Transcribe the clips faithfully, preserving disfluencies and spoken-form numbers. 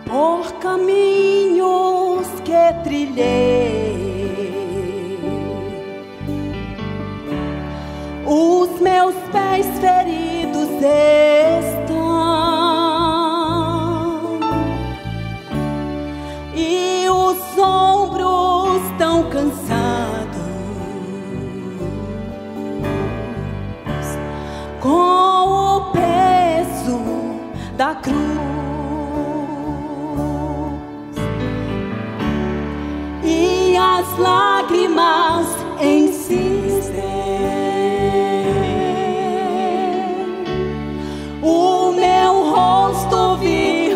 por caminhos que trilhei, os meus pés feridos estão e os ombros tão cansados com o peso da cruz. As lágrimas insistem, o meu rosto vir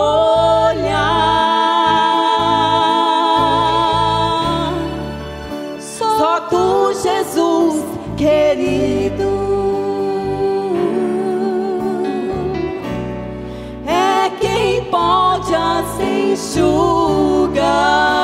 molhar. Só tu, Jesus querido, é quem pode assim enxugar.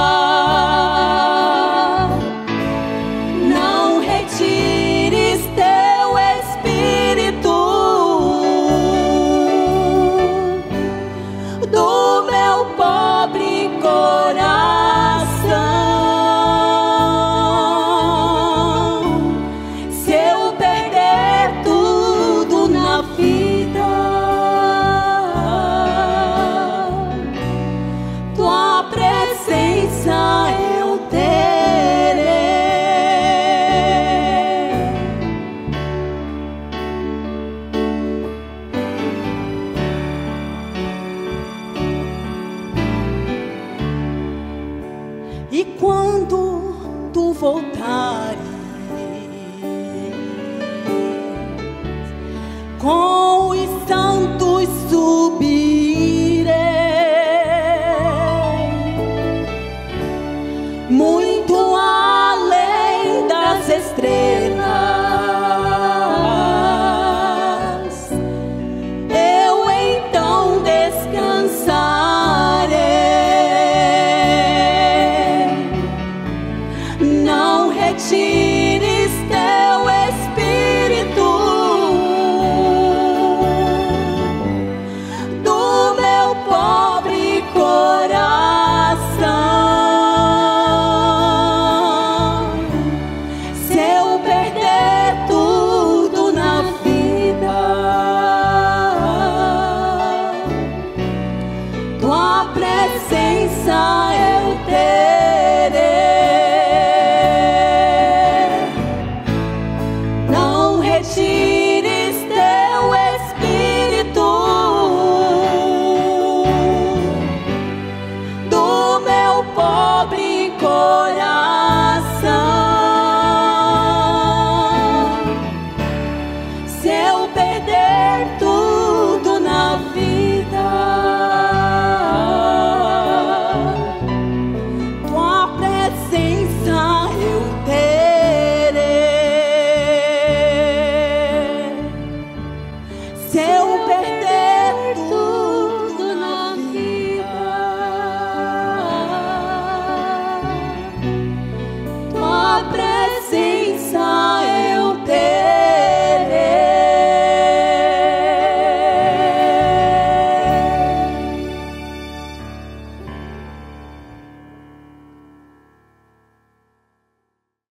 E quando tu voltares com os santos subirei, muito além das estrelas, eu então descansarei. Não retires teu espírito do meu pobre coração. Se eu perder tudo na vida, tua presença eu terei. Tires teu espírito do meu pobre coração. Se eu perder tudo na vida, tua presença eu terei. Se eu